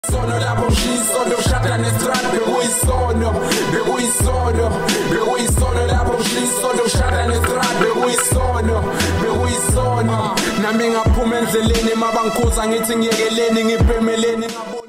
Sono lapho ngishisono shada nestrada bekuyisono lapho ngishisono shada nestrada bekuyisono nami ngaphuma endleleni mabangikhuza ngithi ngiyekeleni ngibhemeleni